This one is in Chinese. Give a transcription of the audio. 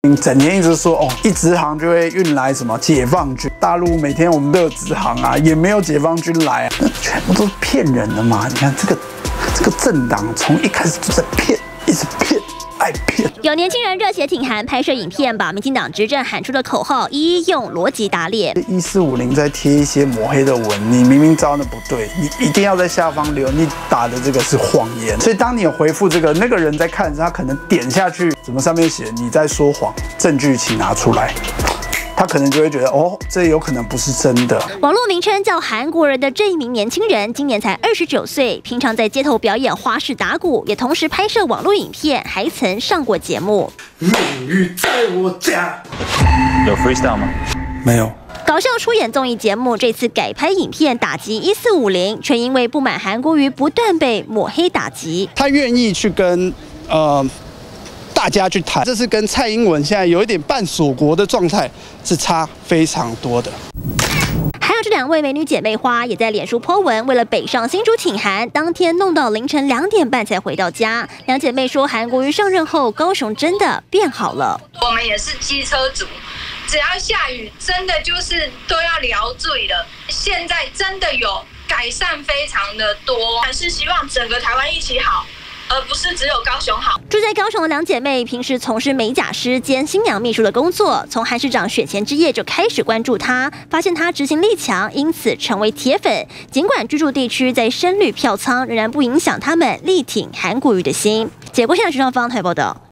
整天一直说哦，一直航就会运来什么解放军，大陆每天我们都有直航啊，也没有解放军来啊，那全部都是骗人的嘛！你看这个政党从一开始就在骗，一直骗。 爱骗， 有年轻人热血挺韩拍摄影片，把民进党执政喊出的口号一一用逻辑打脸。 1450再贴一些抹黑的文，你明明知道那不对，你一定要在下方留，你打的这个是谎言。所以当你有回复这个，那个人在看，他可能点下去，怎么上面写你在说谎，证据请拿出来。 他可能就会觉得，哦，这有可能不是真的。 网络名称叫韩国人的这一名年轻人，今年才29岁，平常在街头表演花式打鼓，也同时拍摄网络影片，还曾上过节目。 命运在我家。 有 freestyle 吗？ 没有。 搞笑出演综艺节目，这次改拍影片打击1450，却因为不满韩国瑜不断被抹黑打击。 他愿意去跟大家去谈，这是跟蔡英文现在有一点半锁国的状态是差非常多的。 还有这2位美女姐妹花也在脸书 po 文，为了北上新竹挺韩，当天弄到凌晨2点半才回到家。两姐妹说，韩国瑜上任后，高雄真的变好了。 我们也是机车族，只要下雨，真的就是都要聊醉了。现在真的有改善非常的多，还是希望整个台湾一起好。 而不是只有高雄好。 住在高雄的两姐妹，平时从事美甲师兼新娘秘书的工作，从韩市长选前之夜就开始关注她，发现她执行力强，因此成为铁粉。尽管居住地区在深绿票仓，仍然不影响他们力挺韩国瑜的心。结果现在徐尚芳台报道。